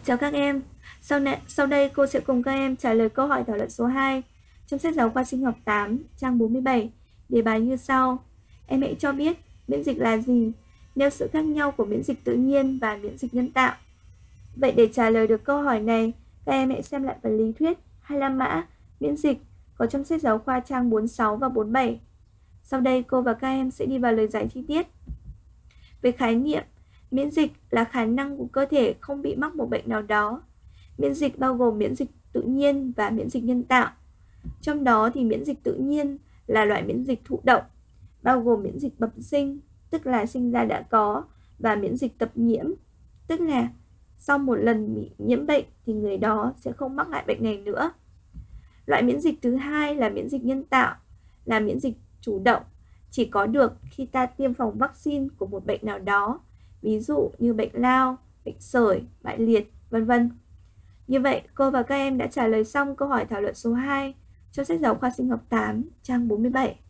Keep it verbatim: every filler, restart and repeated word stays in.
Chào các em, sau, này, sau đây cô sẽ cùng các em trả lời câu hỏi thảo luận số hai trong sách giáo khoa sinh học tám, trang bốn mươi bảy. Đề bài như sau. Em hãy cho biết miễn dịch là gì, nêu sự khác nhau của miễn dịch tự nhiên và miễn dịch nhân tạo. Vậy để trả lời được câu hỏi này, các em hãy xem lại phần lý thuyết hay là mã miễn dịch có trong sách giáo khoa trang bốn mươi sáu và bốn mươi bảy. Sau đây cô và các em sẽ đi vào lời giải chi tiết. Về khái niệm, miễn dịch là khả năng của cơ thể không bị mắc một bệnh nào đó. Miễn dịch bao gồm miễn dịch tự nhiên và miễn dịch nhân tạo. Trong đó thì miễn dịch tự nhiên là loại miễn dịch thụ động, bao gồm miễn dịch bẩm sinh, tức là sinh ra đã có, và miễn dịch tập nhiễm, tức là sau một lần bị nhiễm bệnh thì người đó sẽ không mắc lại bệnh này nữa. Loại miễn dịch thứ hai là miễn dịch nhân tạo, là miễn dịch chủ động, chỉ có được khi ta tiêm phòng vaccine của một bệnh nào đó, ví dụ như bệnh lao, bệnh sởi, bại liệt, vân vân. Như vậy, cô và các em đã trả lời xong câu hỏi thảo luận số hai trong sách giáo khoa sinh học tám, trang bốn mươi bảy.